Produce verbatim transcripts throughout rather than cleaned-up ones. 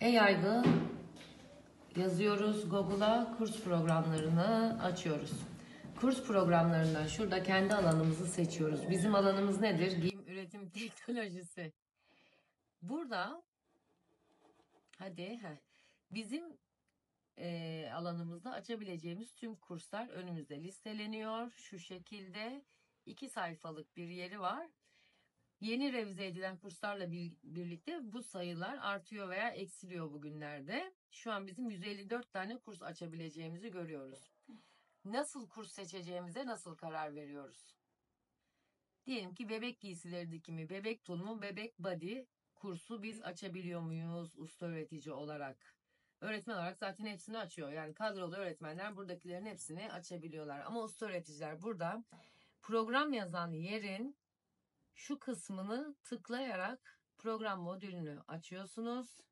A-Aygı yazıyoruz Google'a, kurs programlarını açıyoruz. Kurs programlarından şurada kendi alanımızı seçiyoruz. Bizim alanımız nedir? Giyim üretim teknolojisi. Burada hadi heh, bizim e, alanımızda açabileceğimiz tüm kurslar önümüzde listeleniyor. Şu şekilde iki sayfalık bir yeri var. Yeni revize edilen kurslarla bir, birlikte bu sayılar artıyor veya eksiliyor bugünlerde. Şu an bizim yüz elli dört tane kurs açabileceğimizi görüyoruz. Nasıl kurs seçeceğimize nasıl karar veriyoruz? Diyelim ki bebek giysileri dikimi, bebek tulumu, bebek body kursu biz açabiliyor muyuz usta öğretici olarak? Öğretmen olarak zaten hepsini açıyor. Yani kadrolu öğretmenler buradakilerin hepsini açabiliyorlar. Ama usta öğreticiler burada program yazan yerin şu kısmını tıklayarak program modülünü açıyorsunuz.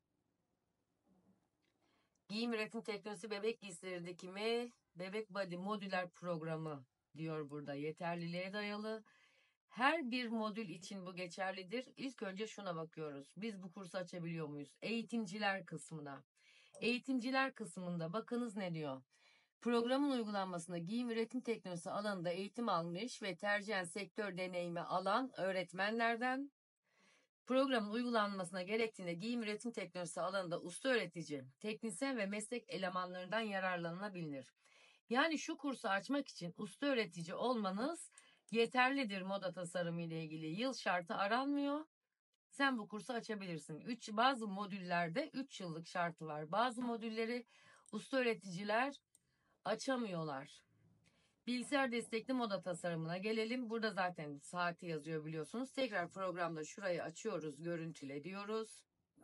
Giyim üretim teknolojisi bebek giysileri dikimi bebek body modüler programı diyor burada. Yeterliliğe dayalı. Her bir modül için bu geçerlidir. İlk önce şuna bakıyoruz. Biz bu kursu açabiliyor muyuz? Eğitimciler kısmına. Eğitimciler kısmında bakınız ne diyor? Programın uygulanmasında giyim üretim teknolojisi alanında eğitim almış ve tercihen sektör deneyimi alan öğretmenlerden, programın uygulanmasına gerektiğinde giyim üretim teknolojisi alanında usta öğretici, teknisyen ve meslek elemanlarından yararlanılabilir. Yani şu kursu açmak için usta öğretici olmanız yeterlidir moda tasarımı ile ilgili. Yıl şartı aranmıyor. Sen bu kursu açabilirsin. Üç, bazı modüllerde üç yıllık şartı var. Bazı modülleri usta öğreticiler açamıyorlar. Bilgisayar destekli moda tasarımına gelelim. Burada zaten saati yazıyor biliyorsunuz. Tekrar programda şurayı açıyoruz. Görüntüle diyoruz.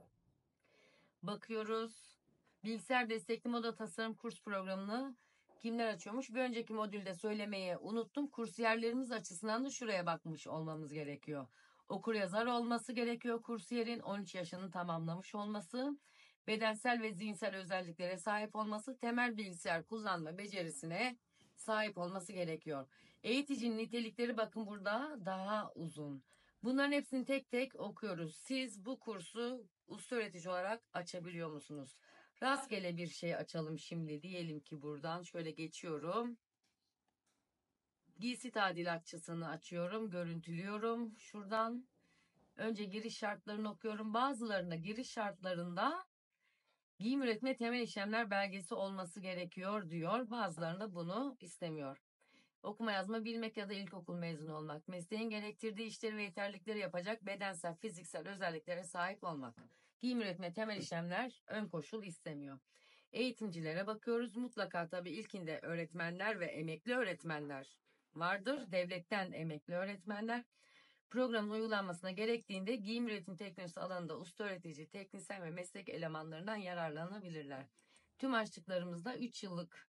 Bakıyoruz. Bilgisayar destekli moda tasarım kurs programını kimler açıyormuş? Bir önceki modülde söylemeyi unuttum. Kursiyerlerimiz açısından da şuraya bakmış olmamız gerekiyor. Okur yazar olması gerekiyor kursiyerin. on üç yaşını tamamlamış olması. Bedensel ve zihinsel özelliklere sahip olması. Temel bilgisayar kullanma becerisine sahip olması gerekiyor. Eğiticinin nitelikleri bakın burada daha uzun. Bunların hepsini tek tek okuyoruz. Siz bu kursu usta öğretici olarak açabiliyor musunuz? Rastgele bir şey açalım şimdi. Diyelim ki buradan şöyle geçiyorum. Giysi tadilatçısını açıyorum. Görüntülüyorum. Şuradan önce giriş şartlarını okuyorum. Bazılarında giriş şartlarında giyim üretme temel işlemler belgesi olması gerekiyor diyor. Bazılarında bunu istemiyor. Okuma yazma bilmek ya da ilkokul mezunu olmak. Mesleğin gerektirdiği işleri ve yeterlilikleri yapacak bedensel, fiziksel özelliklere sahip olmak. Giyim üretme temel işlemler ön koşul istemiyor. Eğitimcilere bakıyoruz. Mutlaka tabii ilkinde öğretmenler ve emekli öğretmenler vardır. Devletten emekli öğretmenler. Programın uygulanmasına gerektiğinde giyim üretim teknolojisi alanında usta öğretici, teknisyen ve meslek elemanlarından yararlanabilirler. Tüm açtıklarımızda üç yıllık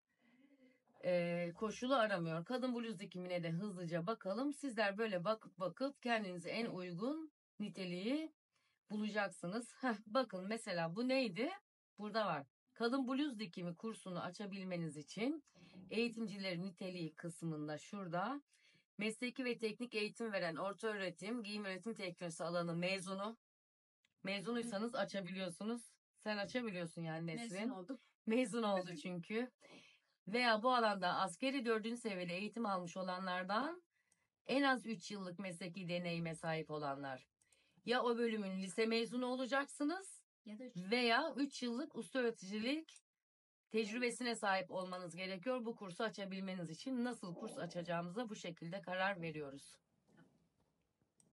e, koşulu aramıyor. Kadın bluz dikimine de hızlıca bakalım. Sizler böyle bakıp bakıp kendinize en uygun niteliği bulacaksınız. Heh, bakın mesela bu neydi? Burada var. Kadın bluz dikimi kursunu açabilmeniz için eğitimcilerin niteliği kısmında şurada mesleki ve teknik eğitim veren orta öğretim, giyim üretim teknolojisi alanı mezunu. Mezunuysanız açabiliyorsunuz. Sen açabiliyorsun yani Nesrin. Mezun olduk. Mezun oldu çünkü. Veya bu alanda askeri dördüncü seviyeli eğitim almış olanlardan en az üç yıllık mesleki deneyime sahip olanlar. Ya o bölümün lise mezunu olacaksınız Ya da üç. veya üç yıllık usta öğreticilik tecrübesine sahip olmanız gerekiyor bu kursu açabilmeniz için. Nasıl kurs açacağımıza bu şekilde karar veriyoruz.